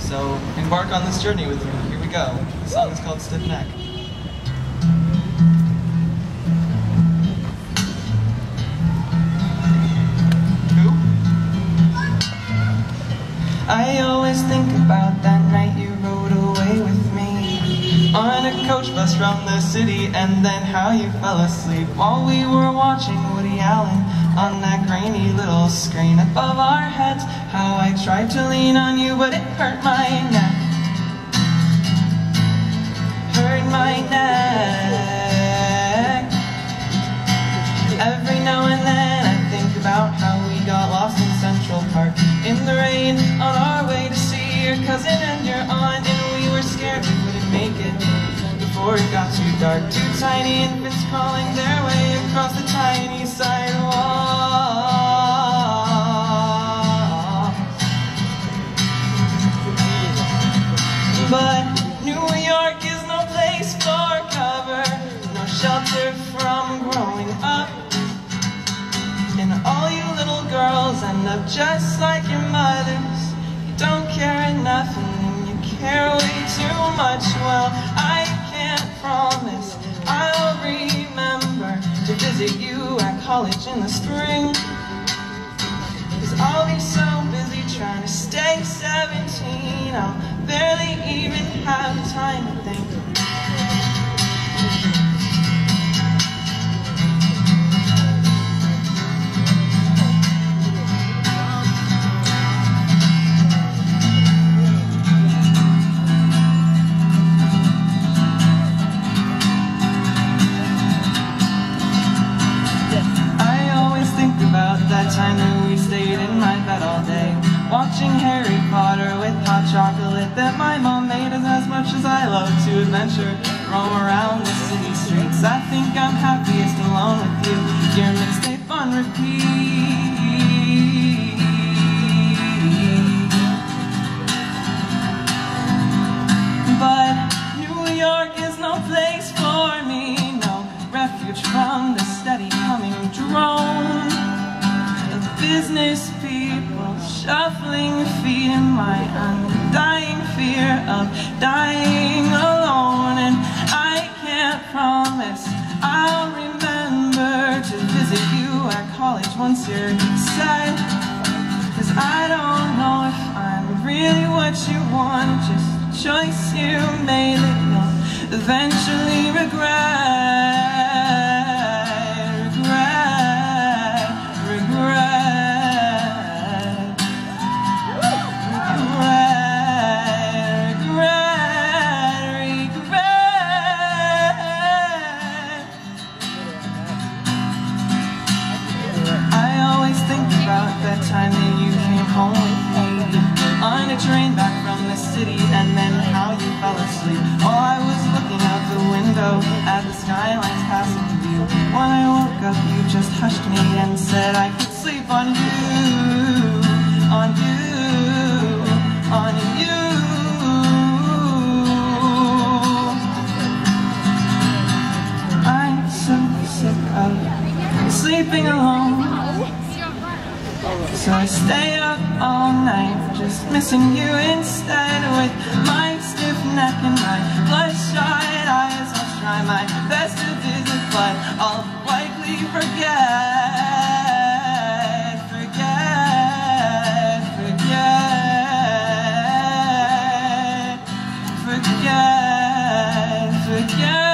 So embark on this journey with me. Here we go. The song is called Stiff Neck. Who? I always think about that night you rode away with me on a coach bus from the city, and then how you fell asleep while we were watching Woody Allen on that grainy little screen above our heads. How I tried to lean on you, but it hurt my neck. Hurt my neck. Every now and then I think about how we got lost in Central Park in the rain on our way to see your cousin and your aunt, and we were scared we wouldn't make it before it got too dark. Two tiny infants crawling their way across the tiny sidewalk. But New York is no place for cover, no shelter from growing up. And all you little girls end up just like your mothers. You don't care enough and you care way too much. Well, I can't promise I'll remember to visit you at college in the spring, 'cause I'll be so busy trying to stay 17, I'll barely even have time to think. That time that we stayed in my bed all day, watching Harry Potter with hot chocolate that my mom made us. As much as I love to adventure, roam around the city streets, I think I'm happiest alone with you. Your mixtape on repeat. But New York is no place for me, no refuge from the steady coming drone. Business people shuffling feet in my undying fear of dying alone. And I can't promise I'll remember to visit you at college once you're set, 'cause I don't know if I'm really what you want, just a choice you made that you'll eventually regret. That time that you came home with me on a train back from the city, and then how you fell asleep while I was looking out the window at the skylines passing you. When I woke up you just hushed me and said I could sleep on you, on you, on you. I'm so sick of sleeping alone, so I stay up all night, just missing you instead. With my stiff neck and my bloodshot eyes, I'll try my best to visit, but I'll likely forget, forget, forget, forget, forget.